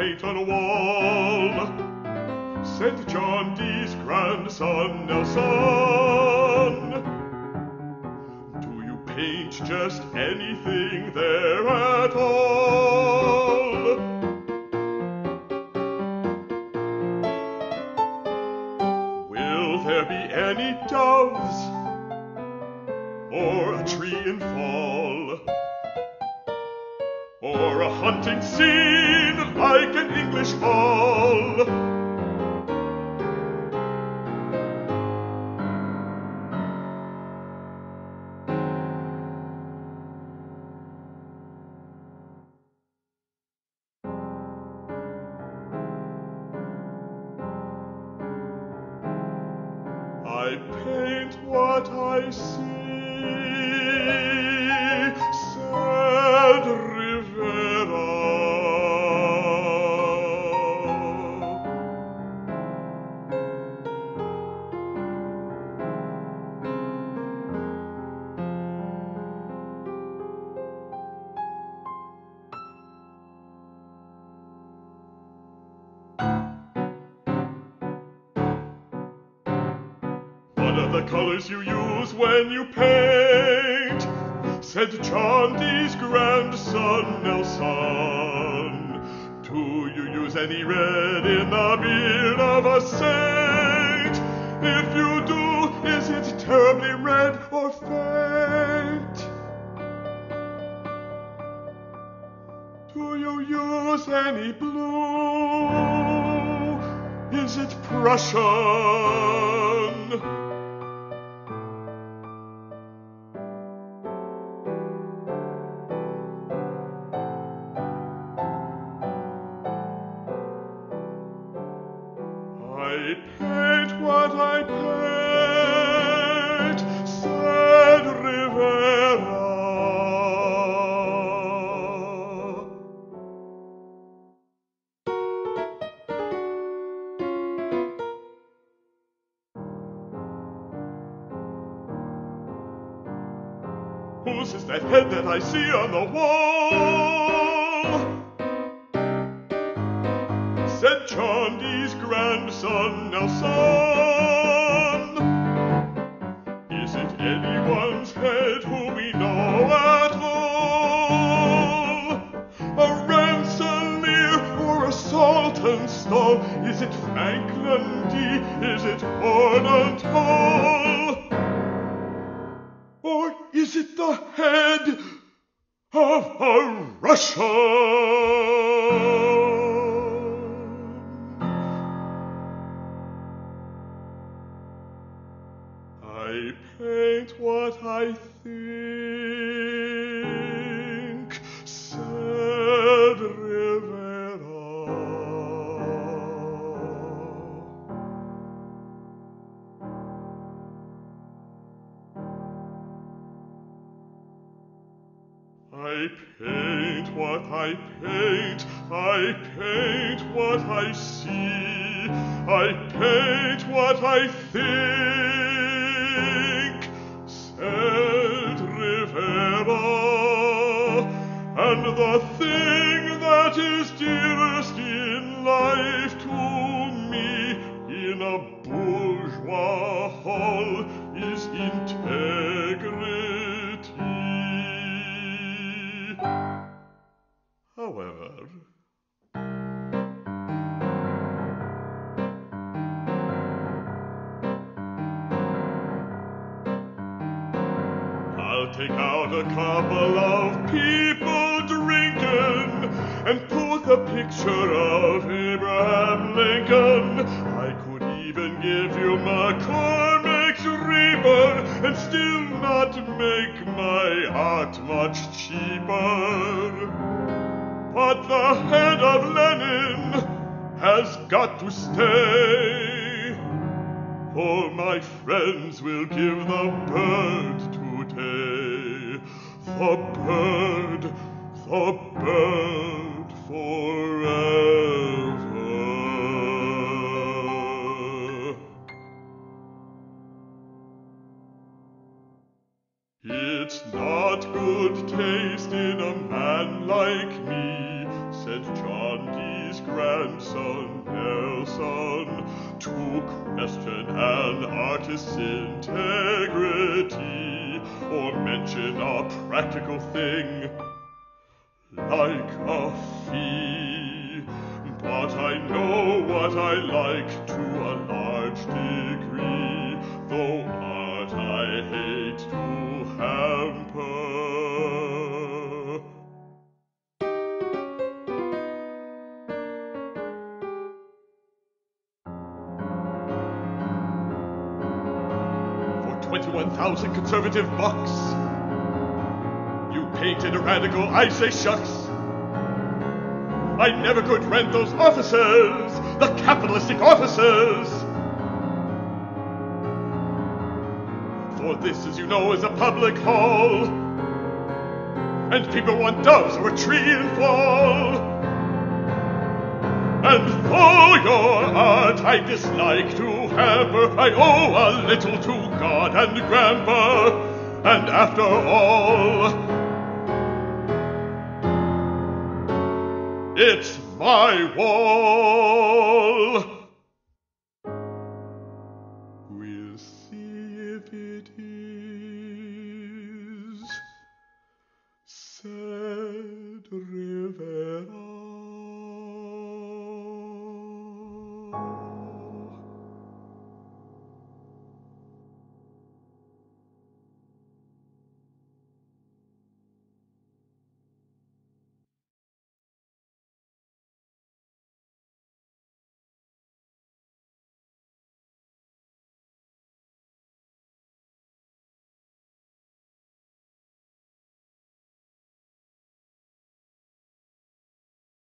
paint on a wall, said John Dee's grandson Nelson. Do you paint just anything there at all? Will there be any doves or a tree in fall, or a hunting scene like an English hall? I paint what I see, said Rivera. What are the colors you use when you paint? Said John Dee's grandson Nelson. Do you use any red in the beard of a saint? If you do, is it terribly red or faint? Do you use any blue? Is it Prussian? I paint what I paint, said Rivera. Whose is that head that I see on the wall? Said John Dee's grandson Nelson. Is it anyone's head who we know at all? A Rensselaer or a Saltonstall? Is it Franklin D? Is it Hornuntal? Or is it the head of a Russian? I paint what I think, said Rivera. I paint what I paint, I paint what I see, I paint what I think, said Rivera. And the thing that is dearest in life to me in a bourgeois hall is integrity. However, I'll take out a couple of people drinking and put a picture of Abraham Lincoln. I could even give you McCormick's Reaper and still not make my art much cheaper. But the head of Lenin has got to stay, or my friends will give the bird today. The bird forever. It's not good taste in a man like me, said John Dee's grandson Nelson to question an artist's integrity, or mention a practical thing like a fee. But I know what I like to a large degree, though art I hate to hamper. For 21,000 conservative bucks, you painted a radical, I say shucks. I never could rent those offices, the capitalistic offices. For this, as you know, is a public hall, and people want doves or a tree in fall. And though your art I dislike to hamper, I owe a little to God and Grandpa, and after all, it's my wall. We'll see if it is Cedric.